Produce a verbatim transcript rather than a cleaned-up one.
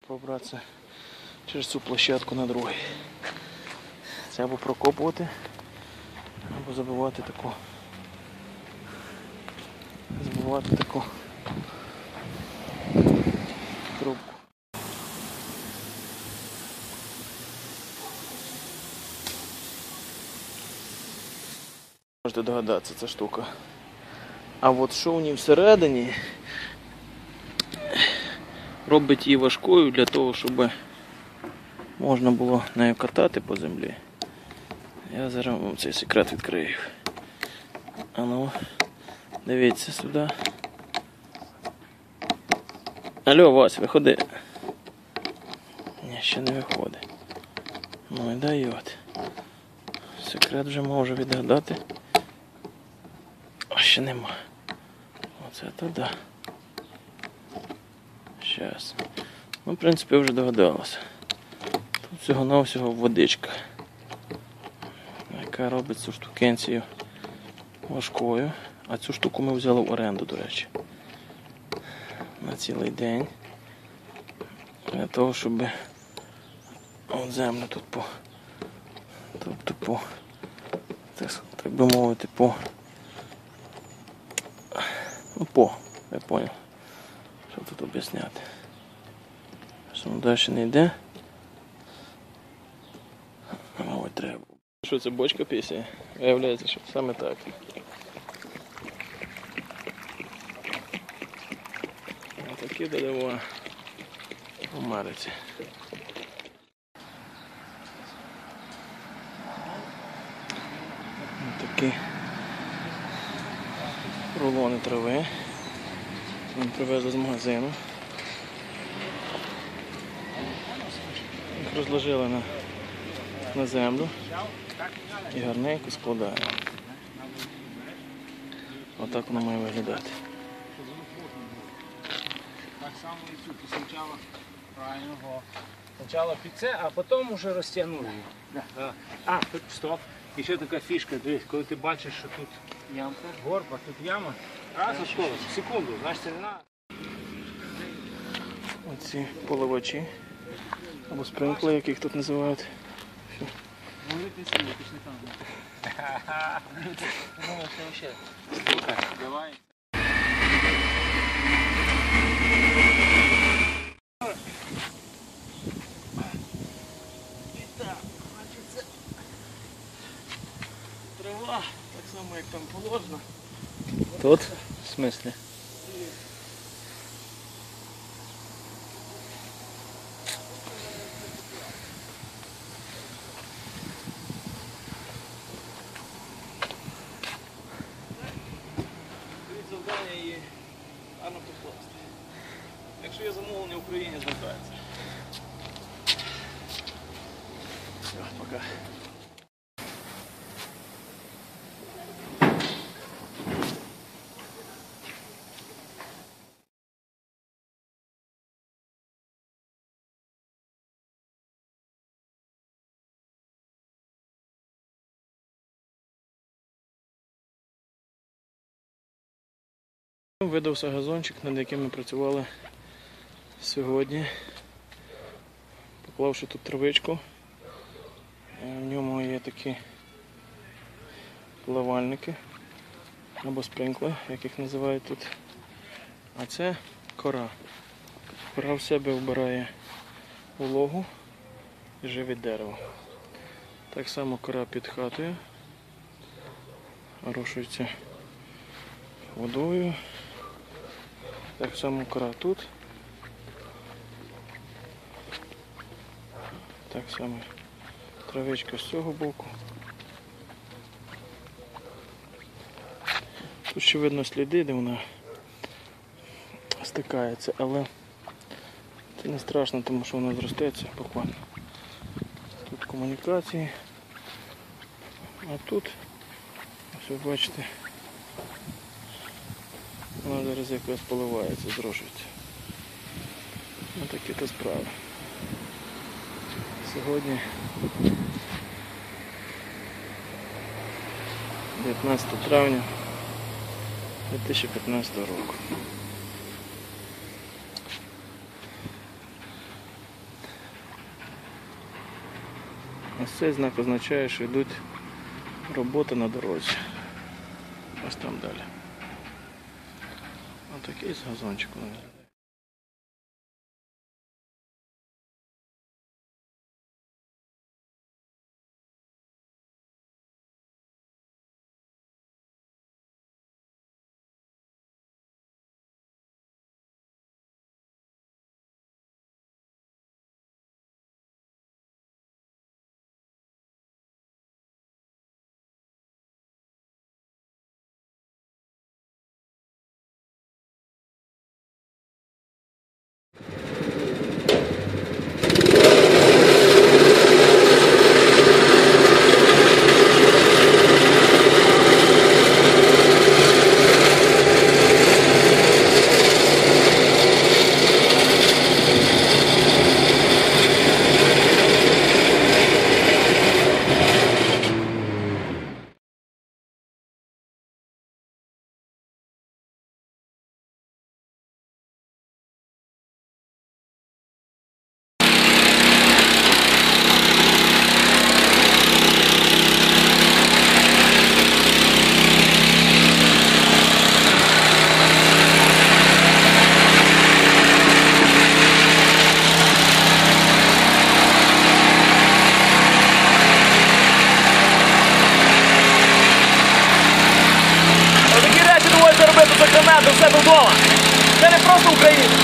Пробратися через цю площадку на другий. Це або прокопувати, або забивати таку. Забивати таку трубку. Можете догадатися, ця штука. А от що в ній всередині робить її важкою для того, щоб можна було нею катати по землі. Я зараз вам цей секрет відкрию. А ну, дивіться сюди. Алло, Вась, виходи. Ні, ще не виходить. Ну і дають. Секрет вже можу відгадати. А ще нема. Оце туди. Щас. Ну, в принципі, вже догадалося. Тут всього-навсього водичка, яка робить цю штукенцію важкою. А цю штуку ми взяли в оренду, до речі. На цілий день. Для того, щоб от землю тут по, тобто по, так, так би мовити, по, ну по, я понял, що тут об'ясняти. Що далі не йде. Ой, треба. Що це, бочка пісня? Виявляється, що саме так. Такі додава в Америці. Такі рулони трави. Нам привезли з магазину. Їх розложили на, на землю і гарненько складаємо. Отак воно має виглядати. Так само і тут спочатку правильно. Спочатку під це, а потім вже розтягнули її. Да. А, тут стоп. І ще така фішка, дивись, коли ти бачиш, що тут ямка, горба, тут яма. Раз, а скоро, секунду, значить це не треба. Оці поливачі, або спринкли, як їх тут називають. Вони пісні, пішли там. Ха-ха. Ну, це ще. Слухай, давай. Трава, так само як там положено. Тут? В смислі? Завдання її гарно покласти. Якщо є замовлення в Україні, звертається. Все, пока. Видався газончик, над яким ми працювали сьогодні, поклавши тут травичку. В ньому є такі поливальники або спринкли, як їх називають тут. А це кора. Кора в себе вбирає вологу і живить дерево. Так само кора під хатою орошується водою. Так само кора тут. Так само травичка з цього боку. Тут ще видно сліди, де вона стикається, але це не страшно, тому що вона зростеться буквально. Тут комунікації, а тут, ось ви бачите, вона зараз якраз поливається, зрошується. Ось такі то справи. Сьогодні дев'ятнадцяте травня дві тисячі п'ятнадцятого року. Ось цей знак означає, що йдуть роботи на дорозі. Ось там далі. Ось такий з газончиком виглядає. Робити за себе вдома. Це не просто Україна.